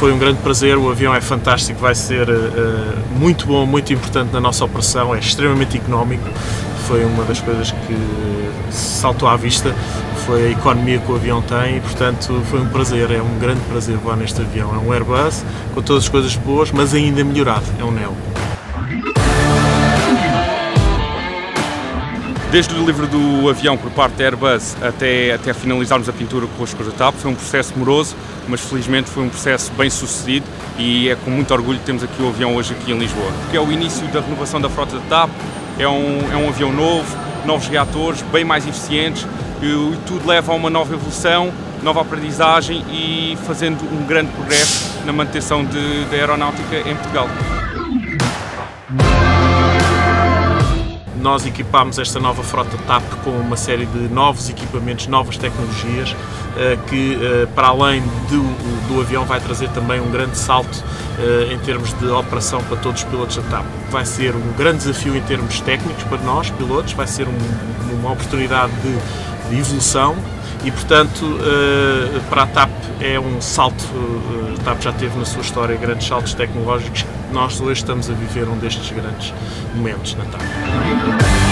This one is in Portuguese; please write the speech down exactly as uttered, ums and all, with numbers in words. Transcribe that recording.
foi um grande prazer, o avião é fantástico, vai ser uh, muito bom, muito importante na nossa operação, é extremamente económico, foi uma das coisas que saltou à vista, foi a economia que o avião tem e, portanto, foi um prazer, é um grande prazer voar neste avião. É um Airbus com todas as coisas boas, mas ainda melhorado, é um Neo. Desde o delivery do avião por parte da Airbus até, até finalizarmos a pintura com as cores da TAP, foi um processo demoroso, mas felizmente foi um processo bem sucedido e é com muito orgulho que temos aqui o avião hoje aqui em Lisboa. Porque é o início da renovação da frota da TAP, é um, é um avião novo, novos reatores, bem mais eficientes e, e tudo leva a uma nova evolução, nova aprendizagem e fazendo um grande progresso na manutenção de, da aeronáutica em Portugal. Nós equipámos esta nova frota TAP com uma série de novos equipamentos, novas tecnologias, que para além do, do avião vai trazer também um grande salto em termos de operação para todos os pilotos da TAP. Vai ser um grande desafio em termos técnicos para nós, pilotos, vai ser um, uma oportunidade de, de evolução e, portanto, para a TAP é um salto. A TAP já teve na sua história grandes saltos tecnológicos. Nós hoje estamos a viver um destes grandes momentos na TAP.